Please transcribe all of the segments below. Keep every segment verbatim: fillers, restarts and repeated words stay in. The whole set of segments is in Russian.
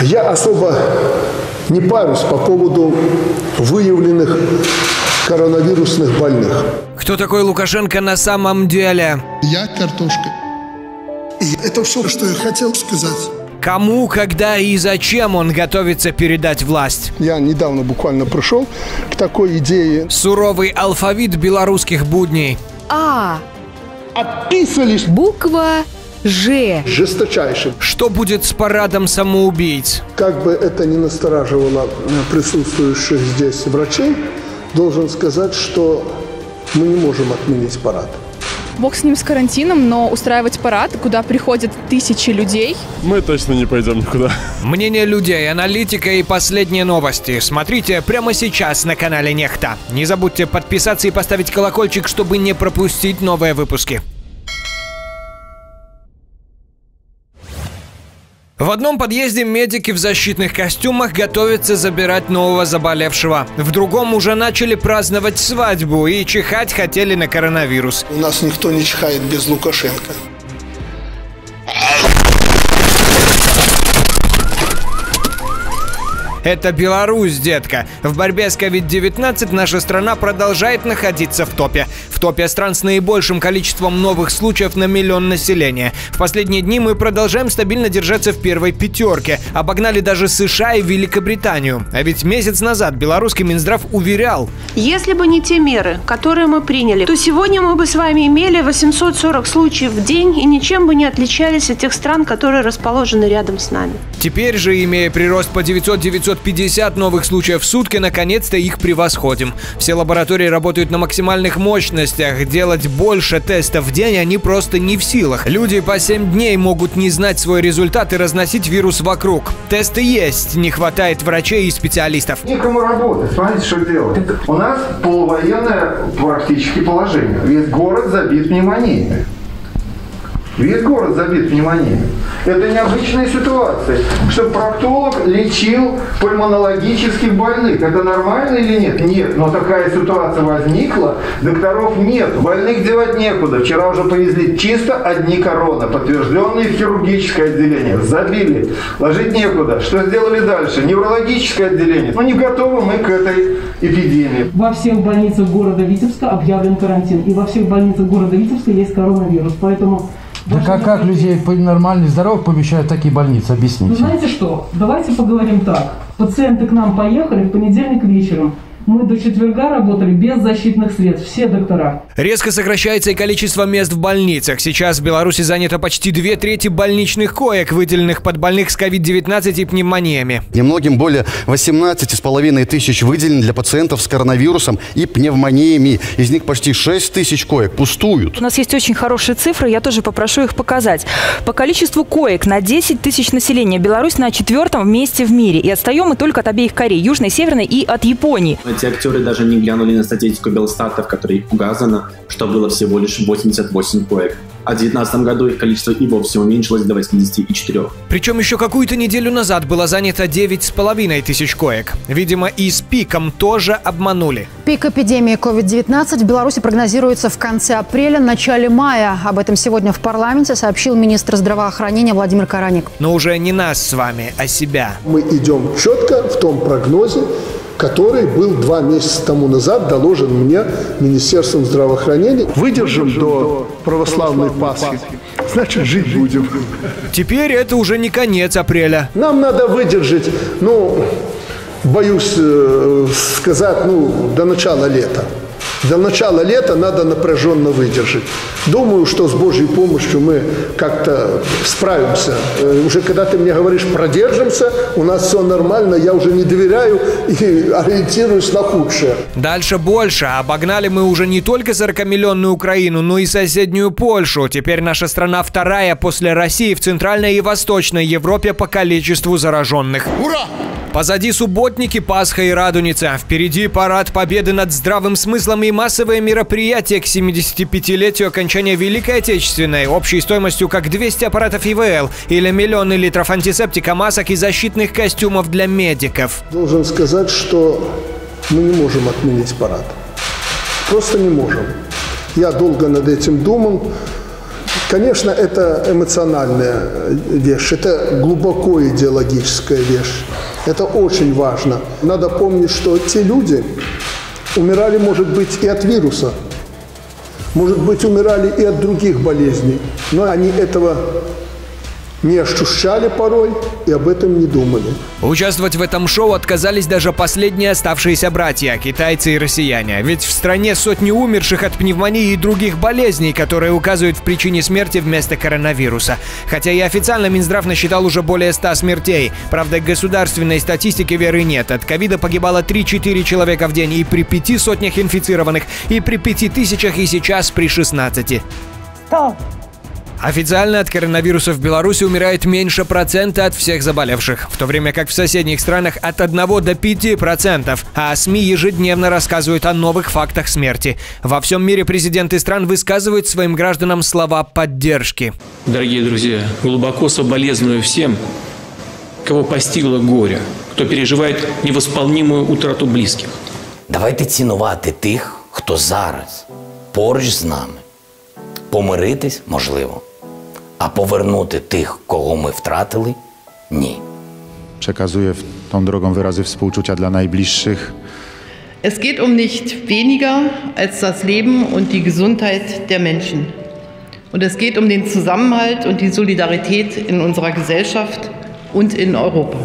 Я особо не парюсь по поводу выявленных коронавирусных больных. Кто такой Лукашенко на самом деле? Я картошка. И это все, что я хотел сказать. Кому, когда и зачем он готовится передать власть? Я недавно буквально пришел к такой идее. Суровый алфавит белорусских будней. А. Отписались. Буква Ж. Жесточайшим. Что будет с парадом самоубийц? Как бы это ни настораживало присутствующих здесь врачей, должен сказать, что мы не можем отменить парад. Бог с ним, с карантином, но устраивать парад, куда приходят тысячи людей... Мы точно не пойдем никуда. Мнение людей, аналитика и последние новости смотрите прямо сейчас на канале Нехта. Не забудьте подписаться и поставить колокольчик, чтобы не пропустить новые выпуски. В одном подъезде медики в защитных костюмах готовятся забирать нового заболевшего. В другом уже начали праздновать свадьбу и чихать хотели на коронавирус. У нас никто не чихает без Лукашенко. Это Беларусь, детка. В борьбе с ковид девятнадцать наша страна продолжает находиться в топе. В топе стран с наибольшим количеством новых случаев на миллион населения. В последние дни мы продолжаем стабильно держаться в первой пятерке. Обогнали даже США и Великобританию. А ведь месяц назад белорусский Минздрав уверял: если бы не те меры, которые мы приняли, то сегодня мы бы с вами имели восемьсот сорок случаев в день и ничем бы не отличались от тех стран, которые расположены рядом с нами. Теперь же, имея прирост по девятьсот — девятьсот пятьдесят новых случаев в сутки, наконец-то их превосходим. Все лаборатории работают на максимальных мощностях. Делать больше тестов в день они просто не в силах. Люди по семь дней могут не знать свой результат и разносить вирус вокруг. Тесты есть, не хватает врачей и специалистов. Некому работать, смотрите, что делать. У нас полувоенное практически положение. Весь город забит пневмониями. Весь город забит пневмонией. Это необычная ситуация. Чтобы проктолог лечил пульмонологических больных. Это нормально или нет? Нет. Но такая ситуация возникла. Докторов нет. Больных девать некуда. Вчера уже повезли чисто одни короны, подтвержденные в хирургическое отделение. Забили. Ложить некуда. Что сделали дальше? Неврологическое отделение. Ну не готовы мы к этой эпидемии. Во всех больницах города Витебска объявлен карантин. И во всех больницах города Витебска есть коронавирус. Поэтому... Да как, как людей нормальных, здоровых помещают в такие больницы? Объясните. Ну, знаете что? Давайте поговорим так. Пациенты к нам поехали в понедельник вечером. Мы до четверга работали без защитных средств, все доктора. Резко сокращается и количество мест в больницах. Сейчас в Беларуси занято почти две трети больничных коек, выделенных под больных с ковид девятнадцать и пневмониями. Немногим более восемнадцати с половиной тысяч выделено для пациентов с коронавирусом и пневмониями. Из них почти шесть тысяч коек пустуют. У нас есть очень хорошие цифры, я тоже попрошу их показать. По количеству коек на десять тысяч населения Беларусь на четвертом месте в мире. И отстаем мы только от обеих Корей, Южной, Северной и от Японии. Эти актеры даже не глянули на статистику Белстата, в которой указано, что было всего лишь восемьдесят восемь коек. А в две тысячи девятнадцатом году их количество и вовсе уменьшилось до восьмидесяти четырёх. Причем еще какую-то неделю назад было занято девять с половиной тысяч коек. Видимо, и с пиком тоже обманули. Пик эпидемии ковид девятнадцать в Беларуси прогнозируется в конце апреля, начале мая. Об этом сегодня в парламенте сообщил министр здравоохранения Владимир Караник. Но уже не нас с вами, а себя. Мы идем четко в том прогнозе, который был два месяца тому назад доложен мне Министерством здравоохранения. Выдержим до православной Пасхи, значит, жить будем. Теперь это уже не конец апреля. Нам надо выдержать, ну, боюсь э, сказать, ну, до начала лета. До начала лета надо напряженно выдержать. Думаю, что с Божьей помощью мы как-то справимся. Уже когда ты мне говоришь «продержимся», у нас все нормально, я уже не доверяю и ориентируюсь на худшее. Дальше больше. Обогнали мы уже не только сорокамиллионную Украину, но и соседнюю Польшу. Теперь наша страна вторая после России в Центральной и Восточной Европе по количеству зараженных. Ура! Позади субботники, Пасха и Радуница. Впереди парад победы над здравым смыслом и массовые мероприятия к семидесятипятилетию окончания Великой Отечественной общей стоимостью как двести аппаратов И В Л или миллионы литров антисептика, масок и защитных костюмов для медиков. Должен сказать, что мы не можем отменить парад. Просто не можем. Я долго над этим думал. Конечно, это эмоциональная вещь, это глубоко идеологическая вещь. Это очень важно. Надо помнить, что те люди умирали, может быть, и от вируса, может быть, умирали и от других болезней, но они этого не ощущали порой и об этом не думали. Участвовать в этом шоу отказались даже последние оставшиеся братья, китайцы и россияне. Ведь в стране сотни умерших от пневмонии и других болезней, которые указывают в причине смерти вместо коронавируса. Хотя и официально Минздрав насчитал уже более ста смертей. Правда, государственной статистики веры нет. От ковида погибало три-четыре человека в день и при пяти сотнях инфицированных, и при пяти тысячах, и сейчас при шестнадцати. Стоп! Официально от коронавируса в Беларуси умирает меньше процента от всех заболевших, в то время как в соседних странах от одного до пяти процентов, а СМИ ежедневно рассказывают о новых фактах смерти. Во всем мире президенты стран высказывают своим гражданам слова поддержки. Дорогие друзья, глубоко соболезную всем, кого постигло горе, кто переживает невосполнимую утрату близких. Давайте цінувати тих, хто зараз поруч з нами. Помиритись – можливо, а повернути тих, кого ми втратили – ні. Przekazuję tą drogą wyrazy współczucia dla najbliższych. Es geht um nicht weniger als das Leben und die Gesundheit der Menschen. Und es geht um den Zusammenhalt und die Solidarität in unserer Gesellschaft und in Europa.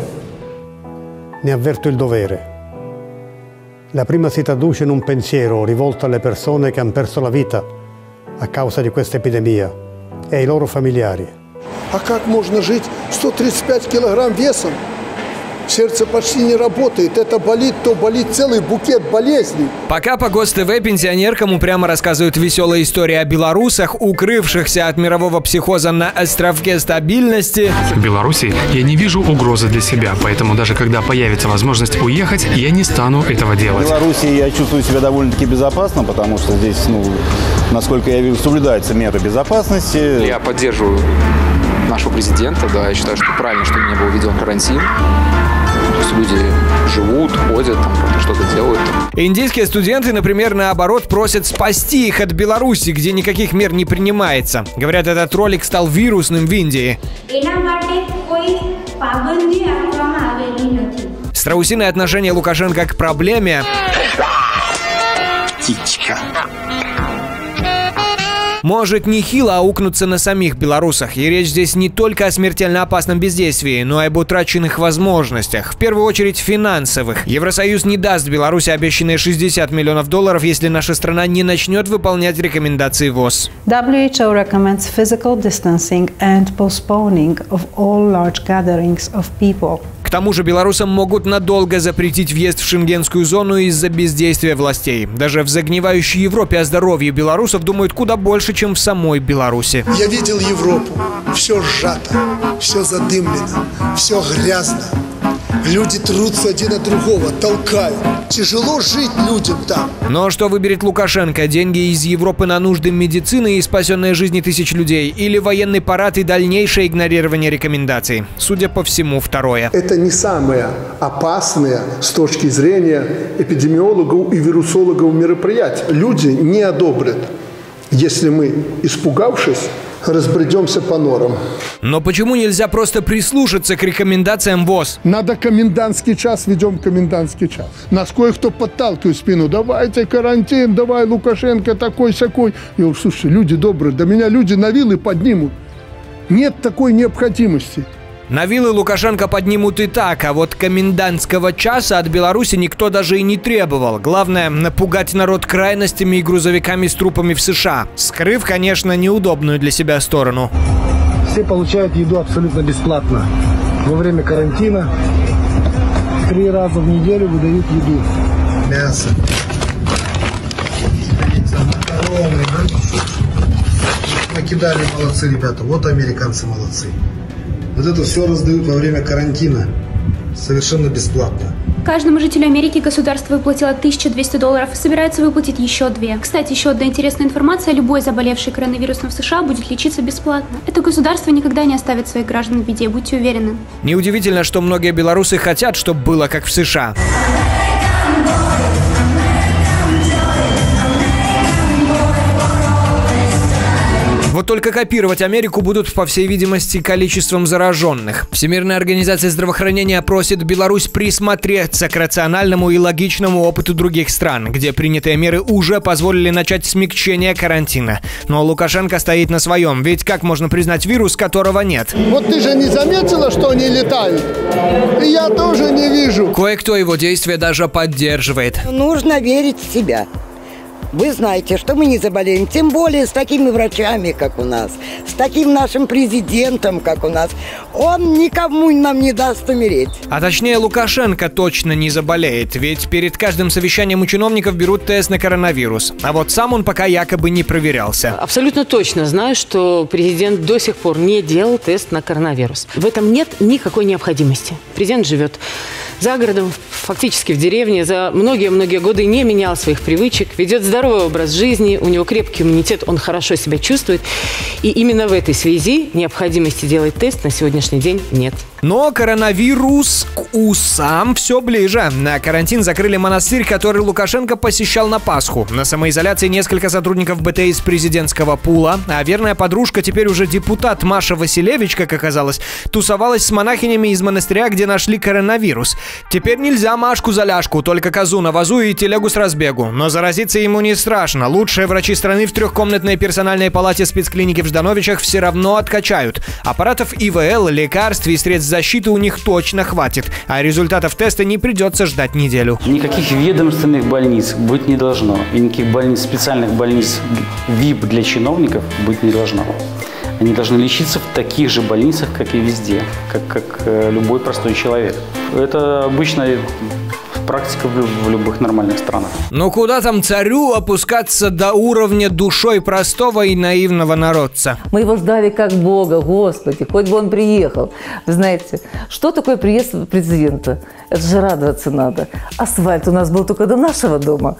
Ne avverto il dovere. La prima si traduce in un pensiero rivolto alle persone che hanno perso la vita a causa di questa epidemia e ai loro familiari. А как можно жить сто тридцать пять килограмм весом? Сердце почти не работает, это болит, то болит целый букет болезней. Пока по ГосТВ пенсионеркам упрямо рассказывают веселые истории о белорусах, укрывшихся от мирового психоза на островке стабильности. В Беларуси я не вижу угрозы для себя, поэтому даже когда появится возможность уехать, я не стану этого делать. В Беларуси я чувствую себя довольно-таки безопасно, потому что здесь, ну, насколько я вижу, соблюдаются меры безопасности. Я поддерживаю нашего президента, да, я считаю, что правильно, что не был введен карантин. То есть люди живут, ходят, там, что-то делают. Индийские студенты, например, наоборот, просят спасти их от Беларуси, где никаких мер не принимается. Говорят, этот ролик стал вирусным в Индии. Страусиное отношение Лукашенко к проблеме Птичка. может нехило аукнуться на самих белорусах. И речь здесь не только о смертельно опасном бездействии, но и об утраченных возможностях. В первую очередь финансовых. Евросоюз не даст Беларуси обещанные шестьдесят миллионов долларов, если наша страна не начнет выполнять рекомендации ВОЗ. дабл ю эйч о recommends physical distancing and postponing of all large gatherings of people. К тому же белорусам могут надолго запретить въезд в шенгенскую зону из-за бездействия властей. Даже в загнивающей Европе о здоровье белорусов думают куда больше, чем в самой Беларуси. Я видел Европу. Все сжато, все задымлено, все грязно. Люди трутся один от другого, толкают. Тяжело жить людям там. Но что выберет Лукашенко? Деньги из Европы на нужды медицины и спасенные жизни тысяч людей? Или военный парад и дальнейшее игнорирование рекомендаций? Судя по всему, второе. Это не самое опасное с точки зрения эпидемиологов и вирусологов мероприятие. Люди не одобрят, если мы, испугавшись, разбредемся по норам. Но почему нельзя просто прислушаться к рекомендациям ВОЗ? Надо комендантский час, ведем комендантский час. Нас кое-кто подталкивает в спину. Давайте карантин, давай Лукашенко такой-сякой. Я говорю, слушай, люди добрые, да меня люди на вилы поднимут. Нет такой необходимости. На вилы Лукашенко поднимут и так, а вот комендантского часа от Беларуси никто даже и не требовал. Главное – напугать народ крайностями и грузовиками с трупами в США, скрыв, конечно, неудобную для себя сторону. Все получают еду абсолютно бесплатно. Во время карантина три раза в неделю выдают еду. Мясо. Накидали, молодцы ребята. Вот американцы молодцы. Вот это все раздают во время карантина. Совершенно бесплатно. Каждому жителю Америки государство выплатило тысячу двести долларов и собирается выплатить еще две. Кстати, еще одна интересная информация. Любой заболевший коронавирусом в США будет лечиться бесплатно. Это государство никогда не оставит своих граждан в беде, будьте уверены. Неудивительно, что многие белорусы хотят, чтобы было как в США. В Вот только копировать Америку будут, по всей видимости, количеством зараженных. Всемирная организация здравоохранения просит Беларусь присмотреться к рациональному и логичному опыту других стран, где принятые меры уже позволили начать смягчение карантина. Но Лукашенко стоит на своем, ведь как можно признать вирус, которого нет? Вот ты же не заметила, что они летают? И я тоже не вижу. Кое-кто его действия даже поддерживает. Нужно верить в себя. Вы знаете, что мы не заболеем, тем более с такими врачами, как у нас, с таким нашим президентом, как у нас. Он никому нам не даст умереть. А точнее, Лукашенко точно не заболеет, ведь перед каждым совещанием у чиновников берут тест на коронавирус. А вот сам он пока якобы не проверялся. Абсолютно точно знаю, что президент до сих пор не делал тест на коронавирус. В этом нет никакой необходимости. Президент живет за городом, фактически в деревне, за многие-многие годы не менял своих привычек, ведет здоровый образ жизни, у него крепкий иммунитет, он хорошо себя чувствует. И именно в этой связи необходимости делать тест на сегодняшний день нет. Но коронавирус к усам все ближе. На карантин закрыли монастырь, который Лукашенко посещал на Пасху. На самоизоляции несколько сотрудников БТ из президентского пула, а верная подружка, теперь уже депутат Маша Василевич, как оказалось, тусовалась с монахинями из монастыря, где нашли коронавирус. Теперь нельзя Машку за ляжку, только козу на вазу и телегу с разбегу. Но заразиться ему не страшно. Лучшие врачи страны в трехкомнатной персональной палате спецклиники в Ждановичах все равно откачают. Аппаратов ИВЛ, лекарств и средств защиты у них точно хватит. А результатов теста не придется ждать неделю. Никаких ведомственных больниц быть не должно. И никаких больниц, специальных больниц ви ай пи для чиновников быть не должно. Они должны лечиться в таких же больницах, как и везде, как, как любой простой человек. Это обычная практика в, в любых нормальных странах. Но куда там царю опускаться до уровня душой простого и наивного народца? Мы его ждали как Бога, Господи, хоть бы он приехал. Вы знаете, что такое приезд президента? Это же радоваться надо. Асфальт у нас был только до нашего дома.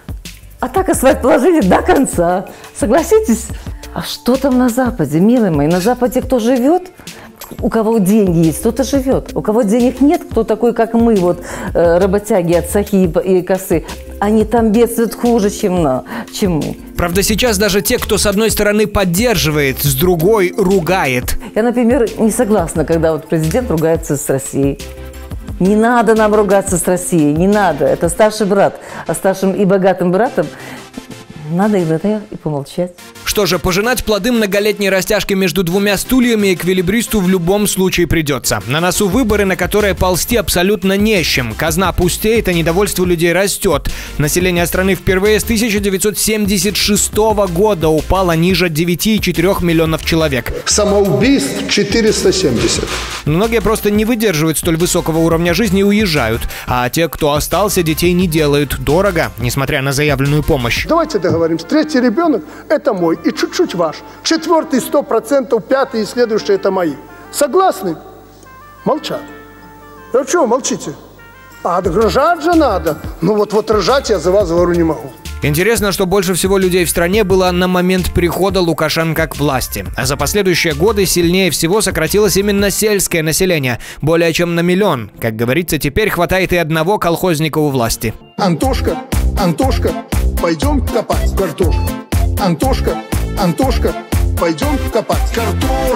А так асфальт положили до конца. Согласитесь? А что там на Западе, милые мои? На Западе кто живет? У кого деньги есть, кто-то живет. У кого денег нет, кто такой, как мы, вот э, работяги от сахи и косы, они там бедствуют хуже, чем, на, чем мы. Правда, сейчас даже те, кто с одной стороны поддерживает, с другой ругает. Я, например, не согласна, когда вот президент ругается с Россией. Не надо нам ругаться с Россией, не надо. Это старший брат. А старшим и богатым братом надо иногда и помолчать. Что же, пожинать плоды многолетней растяжки между двумя стульями эквилибристу в любом случае придется. На носу выборы, на которые ползти абсолютно не с чем. Казна пустеет, а недовольство людей растет. Население страны впервые с тысяча девятьсот семьдесят шестого года упало ниже девяти целых четырёх десятых миллионов человек. Самоубийств четыреста семьдесят. Многие просто не выдерживают столь высокого уровня жизни и уезжают. А те, кто остался, детей не делают. Дорого, несмотря на заявленную помощь. Давайте договоримся. Третий ребенок – это мой. И чуть-чуть ваш. Четвертый – сто процентов, пятый и следующий – это мои. Согласны? Молчат. А чего молчите? А рожать же надо. Ну вот, вот рожать я за вас говорю не могу. Интересно, что больше всего людей в стране было на момент прихода Лукашенко к власти. А за последующие годы сильнее всего сократилось именно сельское население. Более чем на миллион. Как говорится, теперь хватает и одного колхозника у власти. Антошка, Антошка, пойдем копать картошку. Антошка, Антошка, пойдем копать картошку.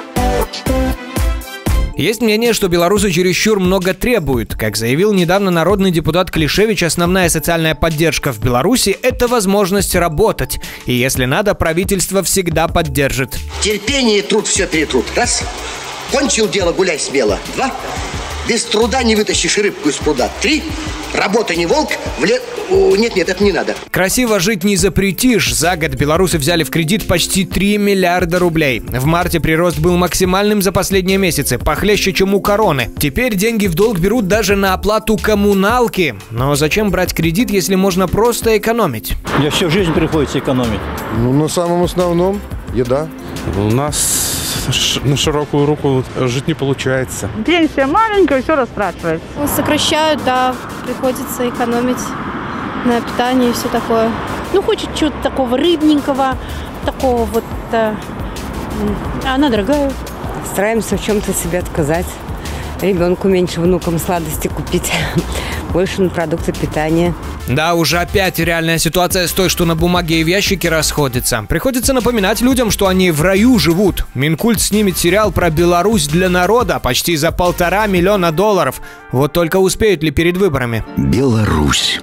Есть мнение, что белорусы чересчур много требуют. Как заявил недавно народный депутат Клишевич, основная социальная поддержка в Беларуси – это возможность работать. И если надо, правительство всегда поддержит. Терпение и труд все перетрут. Раз. Кончил дело, гуляй смело. Два. Без труда не вытащишь рыбку из пруда. Три. Работа не волк, в лес... Нет-нет, это не надо. Красиво жить не запретишь. За год белорусы взяли в кредит почти три миллиарда рублей. В марте прирост был максимальным за последние месяцы, похлеще, чем у короны. Теперь деньги в долг берут даже на оплату коммуналки. Но зачем брать кредит, если можно просто экономить? Мне всю жизнь приходится экономить. Ну, на самом основном еда. У нас на широкую руку жить не получается. Пенсия маленькая, все растрачивается. Сокращают, да, приходится экономить на питание и все такое. Ну, хочет чего-то такого рыбненького, такого вот, а, она дорогая. Стараемся в чем-то себе отказать. Ребенку меньше, внукам сладости купить. больше на продукты питания. Да, уже опять реальная ситуация с той, что на бумаге и в ящике расходится. Приходится напоминать людям, что они в раю живут. Минкульт снимет сериал про Беларусь для народа почти за полтора миллиона долларов. Вот только успеют ли перед выборами? Беларусь.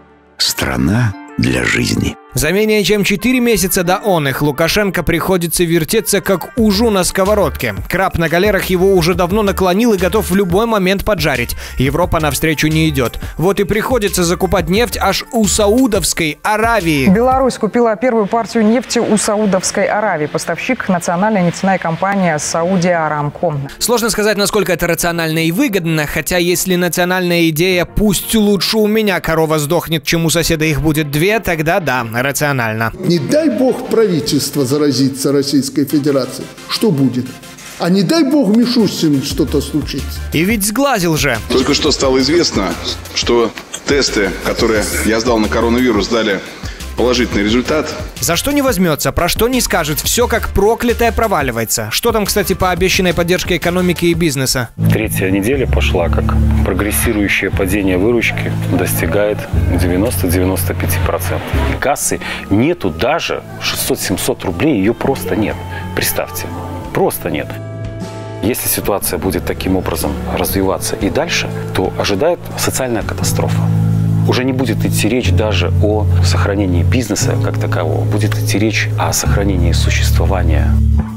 Страна для жизни. За менее чем четыре месяца до оных Лукашенко приходится вертеться как ужу на сковородке. Краб на галерах его уже давно наклонил и готов в любой момент поджарить. Европа навстречу не идет. Вот и приходится закупать нефть аж у Саудовской Аравии. Беларусь купила первую партию нефти у Саудовской Аравии. Поставщик — национальная нефтяная компания Saudi Aramco. Сложно сказать, насколько это рационально и выгодно, хотя если национальная идея «пусть лучше у меня корова сдохнет, чем у соседа их будет две», тогда да, рационально. Не дай бог правительство заразится Российской Федерации. Что будет? А не дай бог Мишустину что-то случится. И ведь сглазил же. Только что стало известно, что тесты, которые я сдал на коронавирус, дали положительный результат. За что не возьмется, про что не скажет, все как проклятое проваливается. Что там, кстати, по обещанной поддержке экономики и бизнеса? Третья неделя пошла, как прогрессирующее падение выручки достигает девяноста — девяноста пяти процентов. Кассы нету даже шестьсот-семьсот рублей, ее просто нет. Представьте, просто нет. Если ситуация будет таким образом развиваться и дальше, то ожидает социальная катастрофа. Уже не будет идти речь даже о сохранении бизнеса как такового. Будет идти речь о сохранении существования.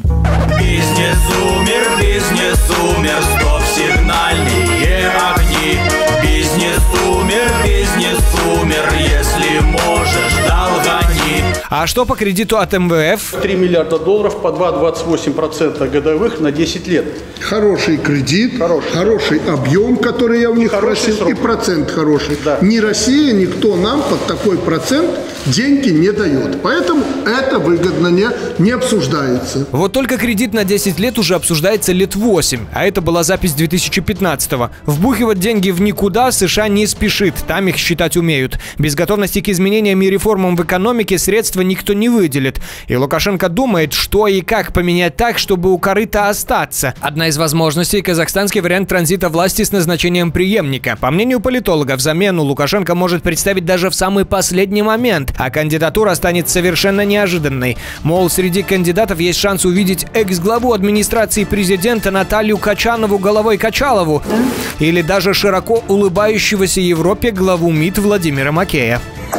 Бизнес умер, бизнес умер, стоп-сигнальные огни. Бизнес умер, бизнес умер, если можешь, долгани. А что по кредиту от эм вэ эф? три миллиарда долларов по два целых двадцать восемь сотых процента годовых на десять лет. Хороший кредит, хороший, хороший объем, который я у них хороший просил, срок. И процент хороший. Да. Ни Россия, никто нам под такой процент деньги не дает. Поэтому это выгодно не, не обсуждается. Вот только кредит на десять лет уже обсуждается лет восемь, а это была запись две тысячи пятнадцатого. Вбухивать деньги в никуда США не спешит, там их считать умеют. Без готовности к изменениям и реформам в экономике средства никто не выделит. И Лукашенко думает, что и как поменять так, чтобы у корыта остаться. Одна из возможностей – казахстанский вариант транзита власти с назначением преемника. По мнению политологов, замену Лукашенко может представить даже в самый последний момент, а кандидатура станет совершенно неожиданной. Мол, среди кандидатов есть шанс увидеть экс-главу администрации президента Наталью Качанову головой Качалову или даже широко улыбающегося Европе главу МИД Владимира Макея.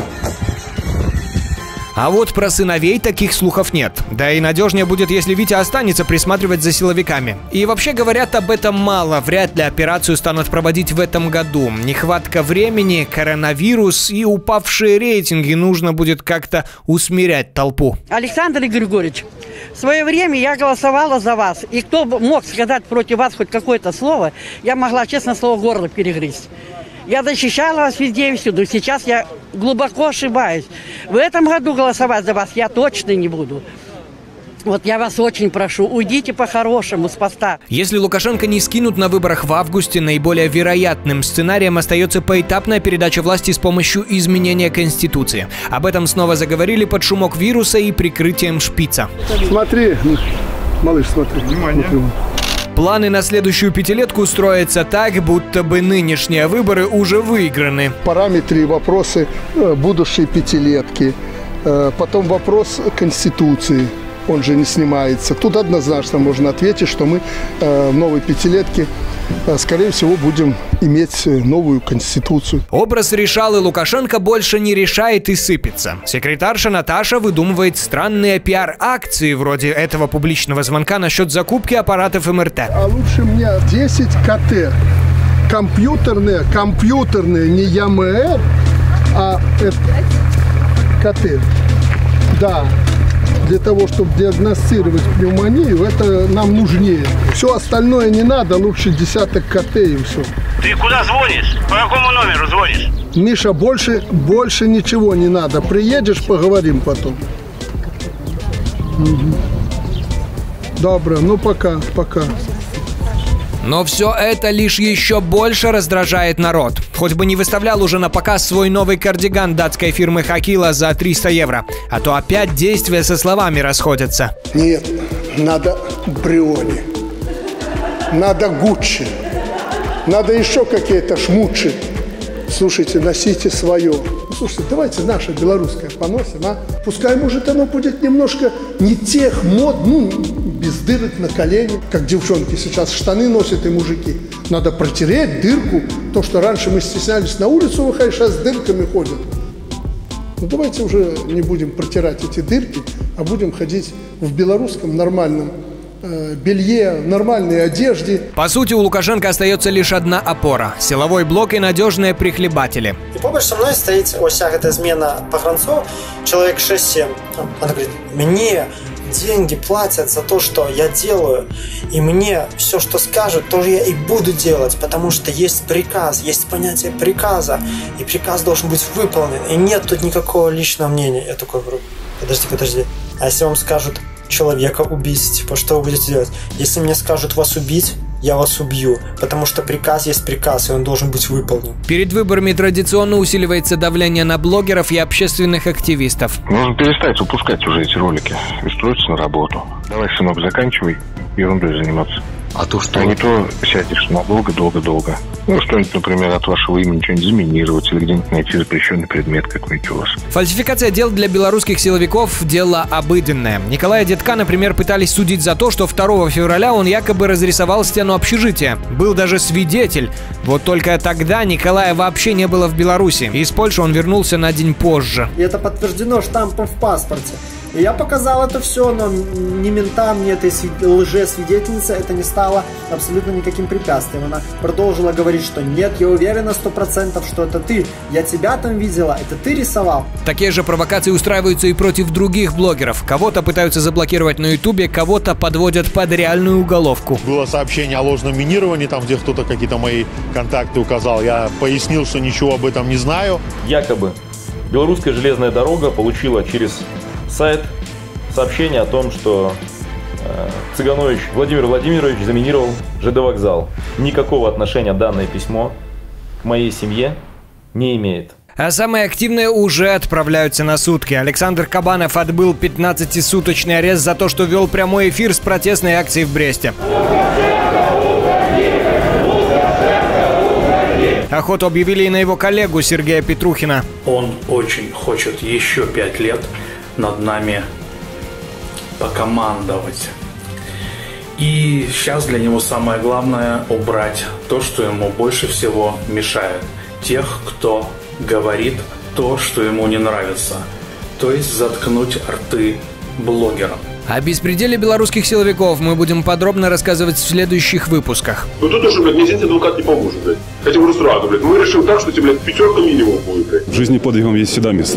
А вот про сыновей таких слухов нет. Да и надежнее будет, если Витя останется присматривать за силовиками. И вообще говорят об этом мало. Вряд ли операцию станут проводить в этом году. Нехватка времени, коронавирус и упавшие рейтинги. Нужно будет как-то усмирять толпу. Александр Григорьевич, в свое время я голосовала за вас. И кто мог сказать против вас хоть какое-то слово, я могла, честно слово, горло перегрызть. Я защищала вас везде и всюду. Сейчас я глубоко ошибаюсь. В этом году голосовать за вас я точно не буду. Вот я вас очень прошу, уйдите по-хорошему с поста. Если Лукашенко не скинут на выборах в августе, наиболее вероятным сценарием остается поэтапная передача власти с помощью изменения Конституции. Об этом снова заговорили под шумок вируса и прикрытием шпица. Смотри, малыш, смотри. Внимание. Смотри. Планы на следующую пятилетку строятся так, будто бы нынешние выборы уже выиграны. Параметры и вопросы будущей пятилетки. Потом вопрос Конституции. Он же не снимается. Тут однозначно можно ответить, что мы в новой пятилетке, скорее всего, будем иметь новую Конституцию. Образ решалы Лукашенко больше не решает и сыпется. Секретарша Наташа выдумывает странные пиар-акции вроде этого публичного звонка насчет закупки аппаратов эм эр тэ. А лучше мне десять ка тэ. Компьютерные, компьютерные, не я эм эр, а ка тэ. Да. Для того, чтобы диагностировать пневмонию, это нам нужнее. Все остальное не надо, лучше десяток ка тэ и все. Ты куда звонишь? По какому номеру звонишь? Миша, больше, больше ничего не надо. Приедешь, поговорим потом. Угу. Добро, ну пока, пока. Но все это лишь еще больше раздражает народ. Хоть бы не выставлял уже на показ свой новый кардиган датской фирмы Хакила за триста евро. А то опять действия со словами расходятся. Нет, надо Бриони. Надо Гуччи. Надо еще какие-то шмучи. Слушайте, носите свое. Ну, слушайте, давайте наше белорусское поносим, а? Пускай, может, оно будет немножко не тех мод, ну, без дырок на колени, как девчонки сейчас штаны носят и мужики. Надо протереть дырку. То, что раньше мы стеснялись на улицу выходить, сейчас с дырками ходят. Ну, давайте уже не будем протирать эти дырки, а будем ходить в белорусском нормальном белье, нормальной одежде. По сути, у Лукашенко остается лишь одна опора – силовой блок и надежные прихлебатели. И побольше со мной стоит вся эта измена погранцов, человек шесть-семь. Он говорит, мне деньги платят за то, что я делаю, и мне все, что скажут, тоже я и буду делать, потому что есть приказ, есть понятие приказа, и приказ должен быть выполнен, и нет тут никакого личного мнения. Я такой говорю, подожди, подожди, а если вам скажут человека убить, типа, что вы будете делать? Если мне скажут вас убить, я вас убью, потому что приказ есть приказ, и он должен быть выполнен. Перед выборами традиционно усиливается давление на блогеров и общественных активистов. Нужно перестать выпускать уже эти ролики и устроиться на работу. Давай, сынок, заканчивай ерундой заниматься. А то что? А не то сядешь надолго-долго-долго. Ну, что-нибудь, например, от вашего имени что-нибудь заминировать или где-нибудь найти запрещенный предмет какой-нибудь у вас. Фальсификация дел для белорусских силовиков – дело обыденное. Николая Дедка, например, пытались судить за то, что второго февраля он якобы разрисовал стену общежития. Был даже свидетель. Вот только тогда Николая вообще не было в Беларуси. Из Польши он вернулся на день позже. И это подтверждено штампом в паспорте. И я показал это все, но ни ментам, ни этой лжесвидетельнице это не стало абсолютно никаким препятствием. Она продолжила говорить, что нет, я уверена сто процентов, что это ты. Я тебя там видела, это ты рисовал. Такие же провокации устраиваются и против других блогеров. Кого-то пытаются заблокировать на Ютубе, кого-то подводят под реальную уголовку. Было сообщение о ложном минировании, там где кто-то какие-то мои контакты указал. Я пояснил, что ничего об этом не знаю. Якобы белорусская железная дорога получила через сайт сообщение о том, что э, Цыганович Владимир Владимирович заминировал ЖД вокзал. Никакого отношения данное письмо к моей семье не имеет. А самые активные уже отправляются на сутки. Александр Кабанов отбыл пятнадцатисуточный арест за то, что вел прямой эфир с протестной акцией в Бресте. Охоту объявили и на его коллегу Сергея Петрухина. Он очень хочет еще пять лет над нами покомандовать. И сейчас для него самое главное убрать то, что ему больше всего мешает. Тех, кто говорит то, что ему не нравится. То есть заткнуть рты блогерам. О беспределе белорусских силовиков мы будем подробно рассказывать в следующих выпусках. Ну тут уже, блядь, нельзя адвокат не поможет, блядь. Хотя бы сразу, блядь. Мы решим так, что тебе, блядь, пятерка минимум будет, блядь. В жизни подвигом есть всегда место.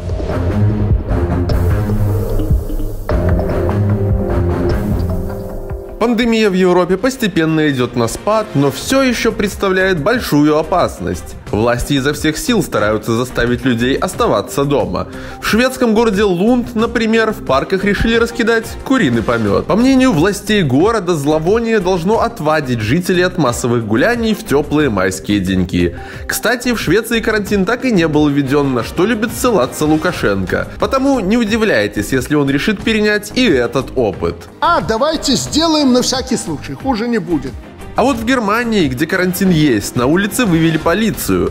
Пандемия в Европе постепенно идет на спад, но все еще представляет большую опасность. Власти изо всех сил стараются заставить людей оставаться дома. В шведском городе Лунд, например, в парках решили раскидать куриный помет. По мнению властей города, зловоние должно отвадить жителей от массовых гуляний в теплые майские деньки. Кстати, в Швеции карантин так и не был введен, на что любит ссылаться Лукашенко. Потому не удивляйтесь, если он решит перенять и этот опыт. А давайте сделаем на всякий случай, хуже не будет. А вот в Германии, где карантин есть, на улице вывели полицию.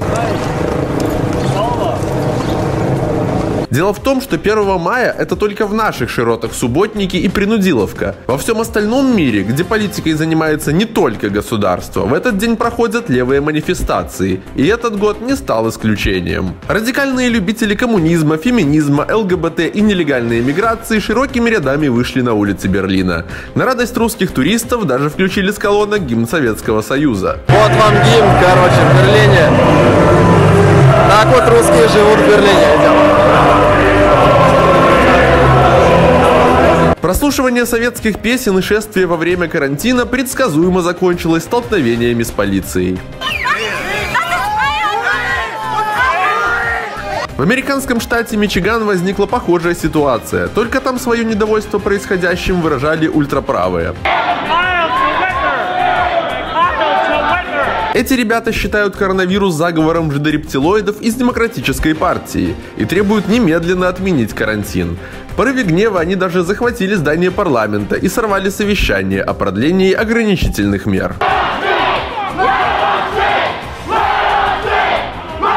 Дело в том, что первого мая это только в наших широтах субботники и принудиловка. Во всем остальном мире, где политикой занимается не только государство, в этот день проходят левые манифестации. И этот год не стал исключением. Радикальные любители коммунизма, феминизма, ЛГБТ и нелегальной миграции широкими рядами вышли на улицы Берлина. На радость русских туристов даже включили с колонок гимн Советского Союза. Вот вам гимн, короче, в Берлине. Так вот русские живут в Берлине. Прослушивание советских песен и шествие во время карантина предсказуемо закончилось столкновениями с полицией. В американском штате Мичиган возникла похожая ситуация, только там свое недовольство происходящим выражали ультраправые. Эти ребята считают коронавирус заговором жидорептилоидов из Демократической партии и требуют немедленно отменить карантин. В порыве гнева они даже захватили здание парламента и сорвали совещание о продлении ограничительных мер.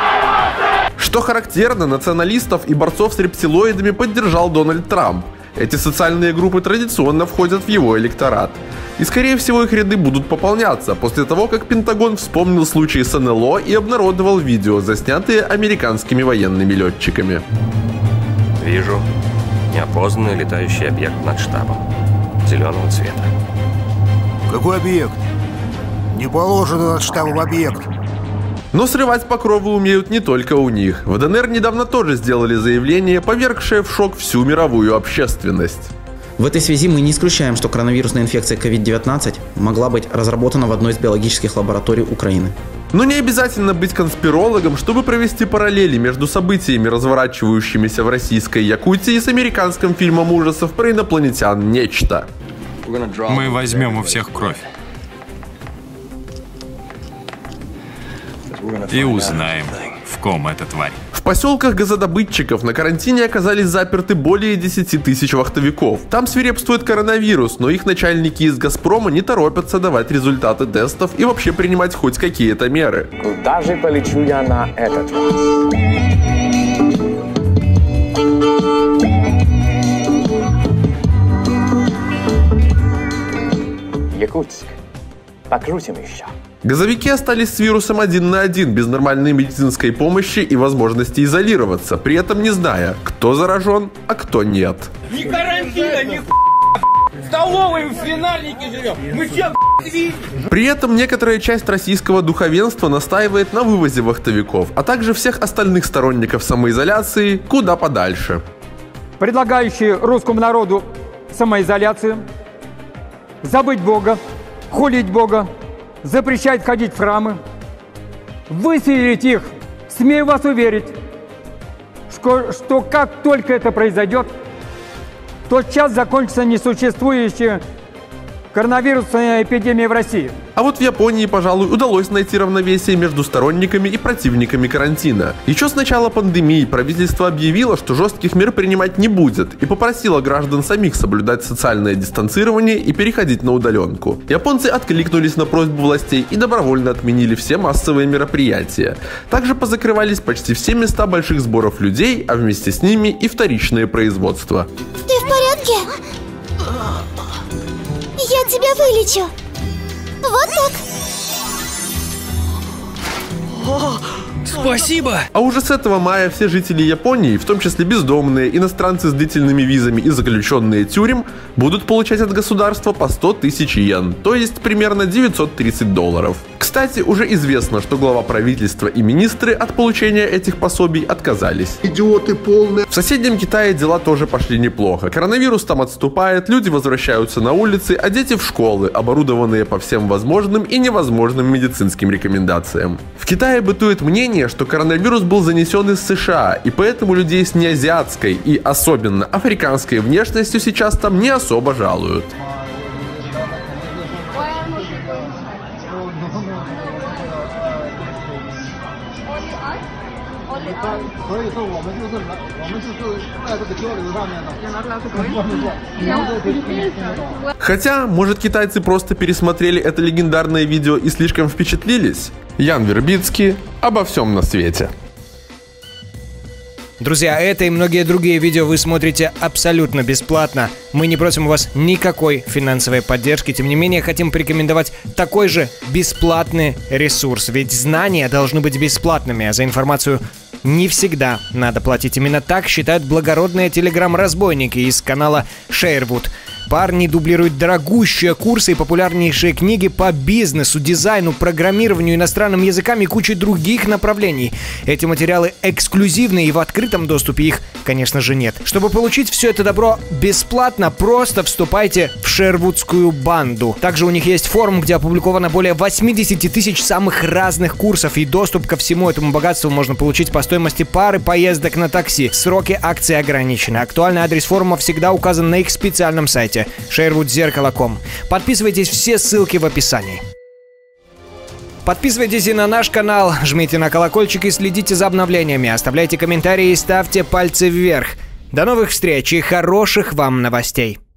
Что характерно, националистов и борцов с рептилоидами поддержал Дональд Трамп. Эти социальные группы традиционно входят в его электорат. И, скорее всего, их ряды будут пополняться после того, как Пентагон вспомнил случай с эн эл о и обнародовал видео, заснятые американскими военными летчиками. Вижу неопознанный летающий объект над штабом. Зеленого цвета. Какой объект? Не положено над штабом объект. Но срывать покровы умеют не только у них. В дэ эн эр недавно тоже сделали заявление, повергшее в шок всю мировую общественность. В этой связи мы не исключаем, что коронавирусная инфекция ковид девятнадцать могла быть разработана в одной из биологических лабораторий Украины. Но не обязательно быть конспирологом, чтобы провести параллели между событиями, разворачивающимися в российской Якутии, с американским фильмом ужасов про инопланетян «Нечто». Мы возьмем у всех кровь. И узнаем, в ком эта тварь. В поселках газодобытчиков на карантине оказались заперты более десяти тысяч вахтовиков. Там свирепствует коронавирус, но их начальники из «Газпрома» не торопятся давать результаты тестов и вообще принимать хоть какие-то меры. Куда же полечу я на этот раз? Якутск. Покрутим еще. Газовики остались с вирусом один на один, без нормальной медицинской помощи и возможности изолироваться, при этом не зная, кто заражен, а кто нет. Ни карантина, ни в столовой, в свинарнике живем. Мы все свиньи. При этом некоторая часть российского духовенства настаивает на вывозе вахтовиков, а также всех остальных сторонников самоизоляции куда подальше. Предлагающие русскому народу самоизоляцию, забыть Бога, хулить Бога, запрещать ходить в храмы, выселить их, смею вас уверить, что, что как только это произойдет, тотчас закончится несуществующая коронавирусная эпидемия в России. А вот в Японии, пожалуй, удалось найти равновесие между сторонниками и противниками карантина. Еще с начала пандемии правительство объявило, что жестких мер принимать не будет, и попросило граждан самих соблюдать социальное дистанцирование и переходить на удаленку. Японцы откликнулись на просьбу властей и добровольно отменили все массовые мероприятия. Также позакрывались почти все места больших сборов людей, а вместе с ними и вторичное производство. Ты в порядке? Я тебя вылечу. Вот так. Спасибо! А уже с этого мая все жители Японии, в том числе бездомные, иностранцы с длительными визами и заключенные тюрем, будут получать от государства по сто тысяч йен, то есть примерно девятьсот тридцать долларов. Кстати, уже известно, что глава правительства и министры от получения этих пособий отказались. Идиоты полные. В соседнем Китае дела тоже пошли неплохо. Коронавирус там отступает, люди возвращаются на улицы, а дети в школы, оборудованные по всем возможным и невозможным медицинским рекомендациям. В Китае бытует мнение, что коронавирус был занесен из США, и поэтому людей с неазиатской и особенно африканской внешностью сейчас там не особо жалуют. Хотя, может, китайцы просто пересмотрели это легендарное видео и слишком впечатлились? Ян Вербицкий обо всем на свете. Друзья, это и многие другие видео вы смотрите абсолютно бесплатно. Мы не просим у вас никакой финансовой поддержки, тем не менее хотим порекомендовать такой же бесплатный ресурс. Ведь знания должны быть бесплатными, а за информацию не всегда надо платить. Именно так считают благородные телеграм-разбойники из канала Sharewood. Парни дублируют дорогущие курсы и популярнейшие книги по бизнесу, дизайну, программированию, иностранным языкам и куче других направлений. Эти материалы эксклюзивны и в открытом доступе их, конечно же, нет. Чтобы получить все это добро бесплатно, просто вступайте в шервудскую банду. Также у них есть форум, где опубликовано более восьмидесяти тысяч самых разных курсов, и доступ ко всему этому богатству можно получить по стоимости пары поездок на такси. Сроки акции ограничены. Актуальный адрес форума всегда указан на их специальном сайте шервуд зеркало точка ком. Подписывайтесь, все ссылки в описании. Подписывайтесь и на наш канал, жмите на колокольчик и следите за обновлениями, оставляйте комментарии и ставьте пальцы вверх. До новых встреч и хороших вам новостей!